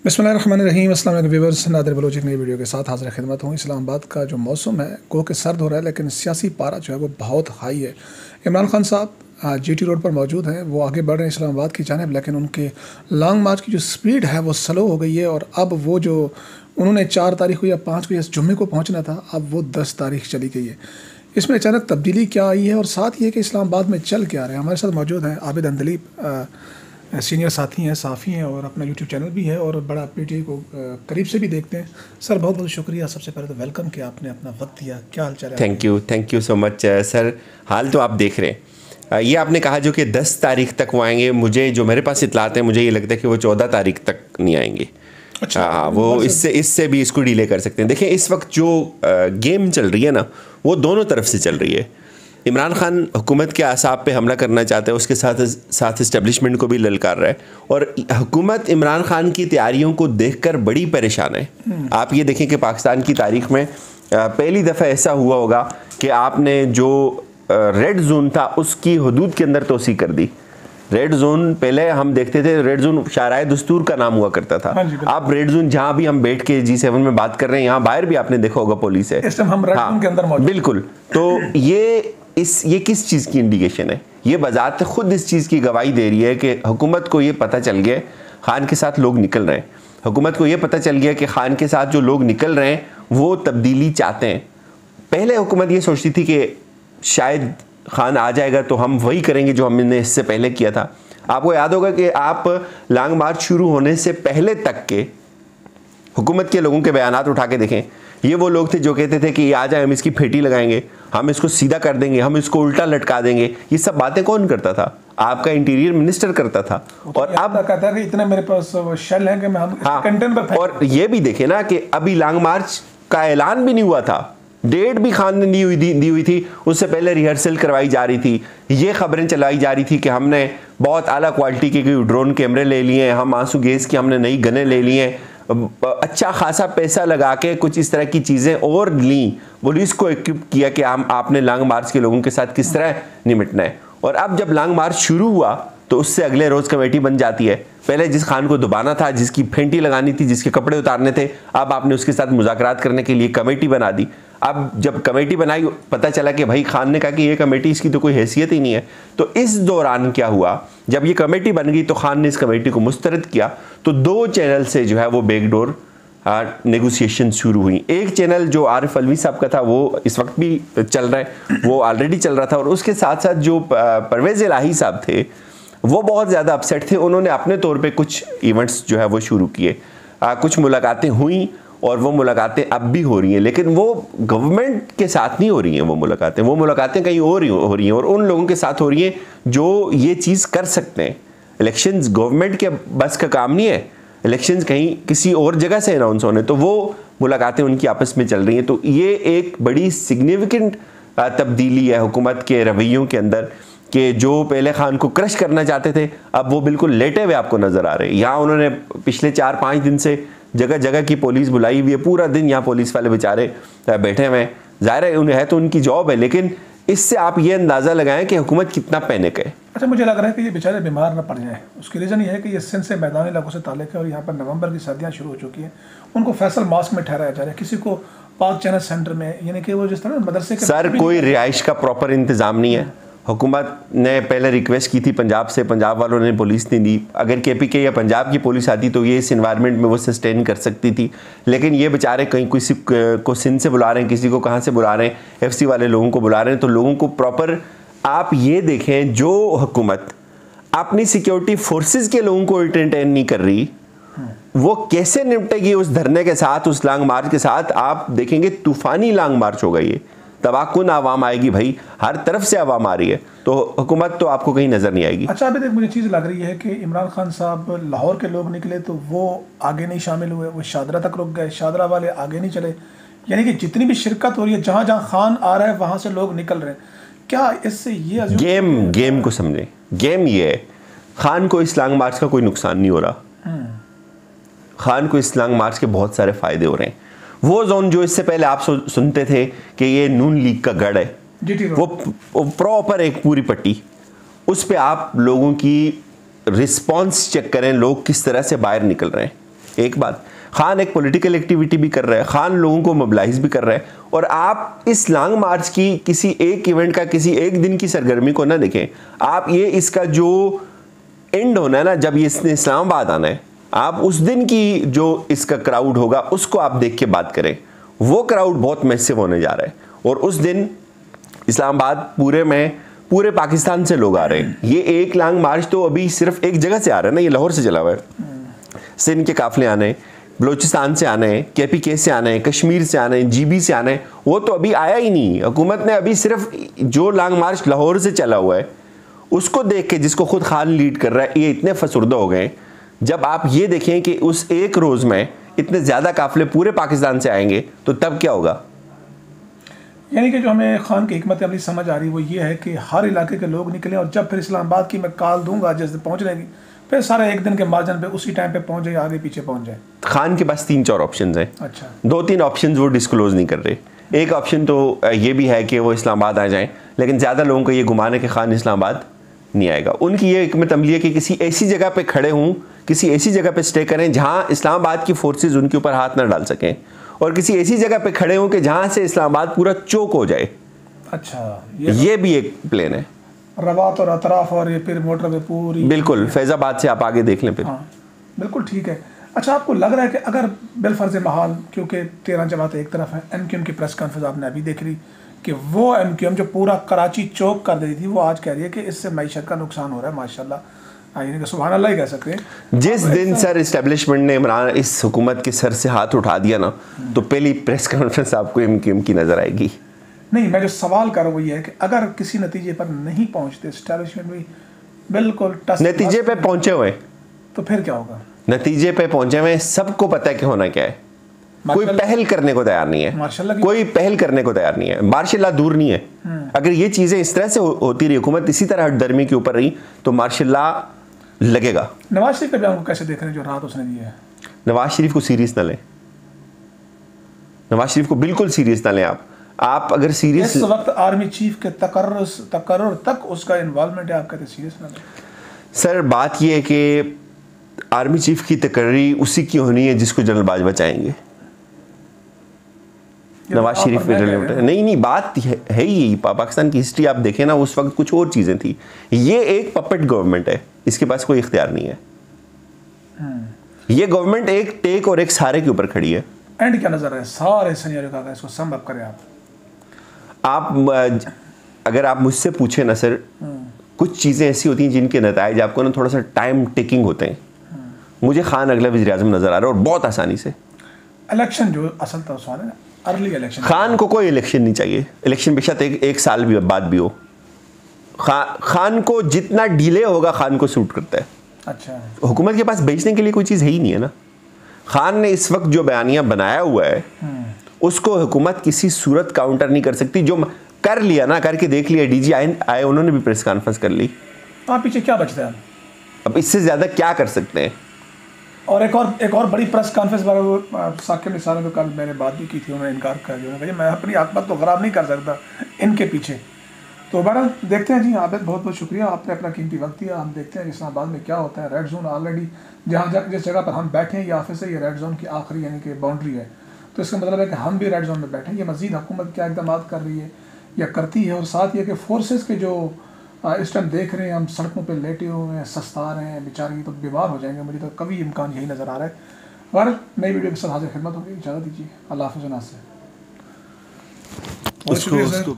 बिस्मिल्लाहिर्रहमानिर्रहीम। अस्सलाम वालेकुम व्यूअर्स, नादिर बलोच एक नई वीडियो के साथ हाज़िर खिदमत हूँ। इस्लामाबाद का जो मौसम है गो के सर्द हो रहा है, लेकिन सियासी पारा जो है वो बहुत हाई है। इमरान खान साहब जीटी रोड पर मौजूद हैं, वो आगे बढ़ रहे हैं इस्लामाबाद की जानिब, लेकिन उनके लॉन्ग मार्च की जो स्पीड है वो स्लो हो गई है। और अब वो जो उन्होंने 4 तारीख को या 5 को या जुम्मे को पहुँचना था, अब वो 10 तारीख चली गई है। इसमें अचानक तब्दीली क्या आई है और साथ ये कि इस्लामाबाद में चल क्या रहा है। हमारे साथ मौजूद हैं आबिद अंदलीब, सीनियर साथी हैं, साफ़ी हैं और अपना यूट्यूब चैनल भी है और बड़ा पीटीआई को करीब से भी देखते हैं। सर बहुत बहुत शुक्रिया, सबसे पहले तो वेलकम कि आपने अपना वक्त दिया। क्या हाल चाल है? Thank you so much sir. हाल तो आप देख रहे हैं, ये आपने कहा जो कि 10 तारीख तक वो आएंगे, मुझे जो मेरे पास इतलात है मुझे ये लगता है कि वो 14 तारीख तक नहीं आएंगे। अच्छा, हाँ, वो इससे भी इसको डिले कर सकते हैं। देखिए इस वक्त जो गेम चल रही है ना, वो दोनों तरफ से चल रही है। इमरान खान हुकूमत के आसाब पे हमला करना चाहता है, उसके साथ साथ इस्टेब्लिशमेंट को भी ललकार रहा है, और हुकूमत इमरान खान की तैयारियों को देखकर बड़ी परेशान है। आप ये देखें कि पाकिस्तान की तारीख में पहली दफ़ा ऐसा हुआ होगा कि आपने जो रेड जोन था उसकी हदूद के अंदर तोसी कर दी। रेड जोन पहले हम देखते थे, रेड जोन शाराए दस्तूर का नाम हुआ करता था। अब रेड जोन जहाँ भी हम बैठ के G7 में बात कर रहे हैं, यहाँ बाहर भी आपने देखा होगा पुलिस है। इस टाइम हम रेड जोन के अंदर मौजूद। बिल्कुल। तो ये किस चीज़ की इंडिकेशन है? ये बजाते खुद इस चीज़ की गवाही दे रही है कि हुकूमत को ये पता चल गया खान के साथ लोग निकल रहे हैं। हुकूमत को ये पता चल गया कि खान के साथ जो लोग निकल रहे हैं वो तब्दीली चाहते हैं। पहले हुकूमत ये सोचती थी कि शायद खान आ जाएगा तो हम वही करेंगे जो हमने इससे पहले किया था। आपको याद होगा कि आप लॉन्ग मार्च शुरू होने से पहले तक के हुकूमत के लोगों के बयानात उठा के देखें। ये वो लोग थे जो कहते थे कि ये आ जाए, हम इसकी फेटी लगाएंगे, हम इसको सीधा कर देंगे, हम इसको उल्टा लटका देंगे। ये सब बातें कौन करता था? आपका इंटीरियर मिनिस्टर करता था। तो और अब कहता है कि इतने मेरे पास शेल हैं कि मैं हम कंटेंट पर फेंक। और ये भी देखे ना कि अभी लॉन्ग मार्च का ऐलान भी नहीं हुआ था, डेट भी खान ने दी हुई थी, उससे पहले रिहर्सल करवाई जा रही थी। ये खबरें चलाई जा रही थी कि हमने बहुत आला क्वालिटी के ड्रोन कैमरे ले लिए, हम आंसू गैस की हमने नई गनें ले ली हैं, अच्छा खासा पैसा लगा के कुछ इस तरह की चीज़ें और ली, पुलिस को इक्विप किया कि आपने लॉन्ग मार्च के लोगों के साथ किस तरह निपटना है। और अब जब लॉन्ग मार्च शुरू हुआ तो उससे अगले रोज़ कमेटी बन जाती है। पहले जिस खान को दबाना था, जिसकी फेंटी लगानी थी, जिसके कपड़े उतारने थे, अब आपने उसके साथ मुज़ाकरात करने के लिए कमेटी बना दी। अब जब कमेटी बनाई, पता चला कि भाई खान ने कहा कि ये कमेटी, इसकी तो कोई हैसियत ही नहीं है। तो इस दौरान क्या हुआ, जब ये कमेटी बन गई तो खान ने इस कमेटी को मुस्तरद किया, तो 2 चैनल से जो है वो बैकडोर नेगोशिएशन शुरू हुई। एक चैनल जो आरिफ अलवी साहब का था वो इस वक्त भी चल रहा है, वो ऑलरेडी चल रहा था, और उसके साथ साथ जो परवेज़ इलाही साहब थे वो बहुत ज़्यादा अपसेट थे। उन्होंने अपने तौर पे कुछ इवेंट्स जो है वो शुरू किए, कुछ मुलाकातें हुई और वो मुलाकातें अब भी हो रही हैं, लेकिन वो गवर्नमेंट के साथ नहीं हो रही हैं। वो मुलाकातें कहीं और हो रही हैं और उन लोगों के साथ हो रही हैं जो ये चीज़ कर सकते हैं। इलेक्शंस गवर्नमेंट के बस का काम नहीं है, इलेक्शंस कहीं किसी और जगह से अनाउंस होने, तो वो मुलाकातें उनकी आपस में चल रही हैं। तो ये एक बड़ी सिग्निफिकेंट तब्दीली है हुकूमत के रवैयों के अंदर कि जो पहले खान को क्रश करना चाहते थे, अब वो बिल्कुल लेटे हुए आपको नज़र आ रहे हैं। यहाँ उन्होंने पिछले 4-5 दिन से जगह जगह की पुलिस बुलाई हुई है, पूरा दिन यहाँ पुलिस वाले बेचारे बैठे हुए हैं। ज़ाहिर है उन्हें है तो उनकी जॉब है, लेकिन इससे आप ये अंदाज़ा लगाएं कि हुकूमत कितना पैनिक है। अच्छा, मुझे लग रहा है कि ये बेचारे बीमार ना पड़ जाएं। उसकी रीज़न ये है कि ये सिंध से मैदानी इलाकों से ताल्लुक़ है और यहाँ पर नवंबर की सर्दियाँ शुरू हो चुकी हैं। उनको फैसल मास्क में ठहराया जा रहा है, किसी को पाक चैनल सेंटर में, यानी कि वो जिस तरह मदरसे के सर कोई रिहाइश का प्रॉपर इंतज़ाम नहीं है। हुकूमत ने पहले रिक्वेस्ट की थी पंजाब से, पंजाब वालों ने पुलिस नहीं दी। अगर KPK या पंजाब की पुलिस आती तो ये इस इन्वायरमेंट में वो सस्टेन कर सकती थी, लेकिन ये बेचारे कहीं किसी को सिंध से बुला रहे हैं, किसी को कहाँ से बुला रहे हैं, FC वाले लोगों को बुला रहे हैं। तो लोगों को प्रॉपर आप ये देखें, जो हुकूमत अपनी सिक्योरिटी फोर्सेस के लोगों को एंटरटेन नहीं कर रही, वो कैसे निपटेगी उस धरने के साथ, उस लॉन्ग मार्च के साथ? आप देखेंगे तूफानी लॉन्ग मार्च होगा, ये तबाहकुन आवाम आएगी भाई, हर तरफ से आवाम आ रही है, तो हुकूमत तो आपको कहीं नजर नहीं आएगी। अच्छा, अभी तक मुझे चीज़ लग रही है कि इमरान खान साहब लाहौर के लोग निकले तो वो आगे नहीं शामिल हुए, वो शादरा तक रुक गए, शादरा वाले आगे नहीं चले। यानी कि जितनी भी शिरकत हो रही है, जहाँ जहाँ खान आ रहा है वहाँ से लोग निकल रहे हैं। क्या इससे ये गेम को समझें, गेम ये है, खान को इस लॉन्ग मार्च का कोई नुकसान नहीं हो रहा, खान को इस लॉन्ग मार्च के बहुत सारे फ़ायदे हो रहे हैं। वो जोन जो इससे पहले आप सुनते थे कि ये नून लीग का गढ़ है, वो प्रॉपर एक पूरी पट्टी, उस पे आप लोगों की रिस्पॉन्स चेक करें, लोग किस तरह से बाहर निकल रहे हैं। एक बात, खान एक पॉलिटिकल एक्टिविटी भी कर रहा है, खान लोगों को मोबिलाइज भी कर रहा है, और आप इस लॉन्ग मार्च की किसी एक इवेंट का, किसी एक दिन की सरगर्मी को ना देखें, आप ये इसका जो एंड होना है ना, जब ये इसने इस्लामाबाद आना है, आप उस दिन की जो इसका क्राउड होगा उसको आप देख के बात करें। वो क्राउड बहुत मैसिव होने जा रहा है, और उस दिन इस्लामाबाद पूरे पाकिस्तान से लोग आ रहे हैं। ये एक लॉन्ग मार्च तो अभी सिर्फ एक जगह से आ रहा है ना, ये लाहौर से चला हुआ है, सिंध के काफिले आने, बलोचिस्तान से आने, KPK से आने, कश्मीर से आने, GB से आने, वो तो अभी आया ही नहीं। हुकूमत ने अभी सिर्फ जो लॉन्ग मार्च लाहौर से चला हुआ है उसको देख के, जिसको खुद खान लीड कर रहा है, ये इतने फसुर्दा हो गए। जब आप ये देखें कि उस एक रोज में इतने ज्यादा काफिले पूरे पाकिस्तान से आएंगे तो तब क्या होगा? यानी कि जो हमें खान की हिकमत अमली समझ आ रही है वो ये है कि हर इलाके के लोग निकलें, और जब फिर इस्लामाबाद की मैं कॉल दूंगा जैसे पहुंच रहेगी, फिर सारे एक दिन के मार्जिन पे उसी टाइम पे पहुंच जाए, आगे पीछे पहुंच जाए। खान के पास 3-4 ऑप्शन हैं। अच्छा, 2-3 ऑप्शन वो डिस्क्लोज नहीं कर रहे। एक ऑप्शन तो ये भी है कि वो इस्लामाबाद आ जाएं, लेकिन ज़्यादा लोगों को ये गुमान है कि खान इस्लामाबाद नहीं आएगा। उनकी ये हिकमत अमली है कि किसी ऐसी जगह पे खड़े हों, किसी ऐसी जगह पे स्टे करें जहाँ इस्लामाबाद की फोर्सेज उनके ऊपर हाथ ना डाल सकें, और किसी ऐसी जगह पे खड़े हों कि जहाँ से इस्लामाबाद पूरा चोक हो जाए। अच्छा, ये भी एक प्लान है। रवात और अतराफ और ये फिर मोटरवे पूरी, बिल्कुल फैजाबाद से आप आगे देख लें फिर। हाँ बिल्कुल ठीक है। अच्छा, आपको लग रहा है कि अगर बिलफर्ज महाल, क्योंकि 13 जमातें एक तरफ है, MQM की प्रेस कॉन्फ्रेंस आपने अभी देख ली कि वो MQM जो पूरा कराची चौक कर दी थी, वो आज कह रही है कि इससे मईशत का नुकसान हो रहा है। माशाल्लाह, यानी कि सुभान अल्लाह ही कह सकते हैं। जिस दिन सर इस्टेब्लिशमेंट ने इमरान इस हुकूमत के सर से हाथ उठा दिया ना, तो पहली प्रेस कॉन्फ्रेंस आपको MQM की नजर आएगी। नहीं, मैं जो सवाल कर रहा हूँ वो ये है कि अगर किसी नतीजे पर नहीं पहुंचते, इस्टेब्लिशमेंट भी बिल्कुल नतीजे पे पहुंचे हुए, तो फिर क्या होगा? नतीजे पे पहुंचे हुए, सबको पता है कि होना क्या है। कोई पहल करने को तैयार नहीं है, कोई पहल करने को तैयार नहीं है। मार्शल दूर नहीं है। अगर ये चीजें इस तरह से होती रही, हुकूमत इसी तरह हटदर्मी के ऊपर रही, तो मार्शल लगेगा। नवाज शरीफ का बयान कैसे देख रहे हैं जो राहत उसने दी है? नवाज शरीफ को सीरियस ना लें, नवाज शरीफ को बिल्कुल सीरियस ना लें। आप अगर सीरियस, इस वक्त आर्मी चीफ के तकर्रुर तक उसका इन्वॉल्वमेंट है, आप कहते सीरियस ना लें? सर बात यह है कि आर्मी चीफ की तकर्री उसी की होनी है जिसको जनरल बाजवा चाहेंगे। नवाज शरीफ में नहीं, बात है ही पाकिस्तान की हिस्ट्री आप देखें ना, उस वक्त कुछ और चीजें थी। ये एक पपेट गवर्नमेंट है, इसके पास कोई इख्तियार नहीं है। ये गवर्नमेंट एक टेक और एक सारे के ऊपर खड़ी है। एंड क्या नजर है सारे सिनेरियो का, इसको सम अप करें आप। अगर आप मुझसे पूछे ना सर, कुछ चीजें ऐसी होती हैं जिनके नताइज आपको ना थोड़ा सा टाइम टेकिंग होते हैं। मुझे खान अगला वज़ीर आज़म नजर आ रहा है, और बहुत आसानी से। इलेक्शन जो असल तो सवाल है, अर्ली इलेक्शन। खान को कोई इलेक्शन नहीं चाहिए। इलेक्शन बेशक एक साल भी बाद भी हो, खान को जितना डिले होगा खान को सूट करता है। अच्छा, हुकूमत के पास बेचने के लिए कोई चीज़ है ही नहीं है ना। खान ने इस वक्त जो बयानिया बनाया हुआ है उसको हुकूमत किसी सूरत काउंटर नहीं कर सकती। जो कर लिया ना, करके देख लिया, DG आए, उन्होंने भी प्रेस कॉन्फ्रेंस कर ली। आप पीछे क्या बचता है अब इससे ज़्यादा क्या कर सकते हैं? और एक और बड़ी प्रेस कॉन्फ्रेंस पर साकिब निसार ने कल मैंने बात भी की थी, उन्होंने इनकार कर दिया। उन्होंने कहा मैं अपनी आत्मा तो खराब नहीं कर सकता इनके पीछे। तो बहरहाल देखते हैं जी। आबिद बहुत बहुत शुक्रिया, आपने अपना कीमती वक्त दिया। हम देखते हैं इस्लामाबाद में क्या होता है। रेड जोन ऑलरेडी जिस जगह पर हम बैठे हैं, ये ऑफिस है, ये रेड जोन की आखिरी यानी कि बाउंड्री है। तो इसका मतलब है कि हम भी रेड जोन में बैठे हैं। ये मज़ीद हुकूमत क्या इक़दाम कर रही है या करती है, और साथ ये कि फोर्सेस के जो इस टाइम देख रहे हैं हम सड़कों पे लेटे हुए हैं, सस्ता रहे हैं बेचारे, तो बीमार हो जाएंगे। मुझे तो कभी इम्कान यही नज़र आ रहा है। और नई वीडियो के साथ हाजिर खिदमत होगी। इजाज़त दीजिए। अल्लाह हाफ़िज़।